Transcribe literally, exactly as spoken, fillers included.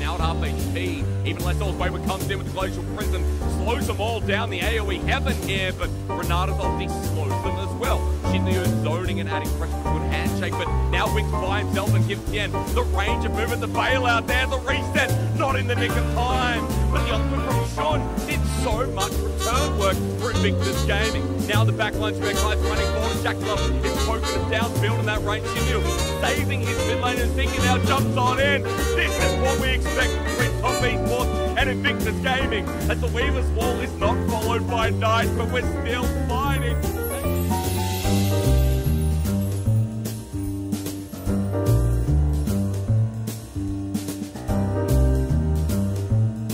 out half H P. Even less else, Wayward comes in with the Glacial Prison, slows them all down. The AoE heaven here, but Renata's ulti slows them as well. Shinryu zoning and adding pressure to a good handshake, but now Winx by himself and gives Tien the range of movement, the bailout there, the reset, not in the nick of time. But the ultimate from Sean did so much return work for Invictus Gaming. Now the backline to Ekai's running forward, Jack Love is poking him down, building that range. Shinryu saving his mid lane and thinking now jumps on in. This is what we expect between Top Esports and Invictus Gaming, as the Weaver's Wall is not followed by Knight, but we're still fighting.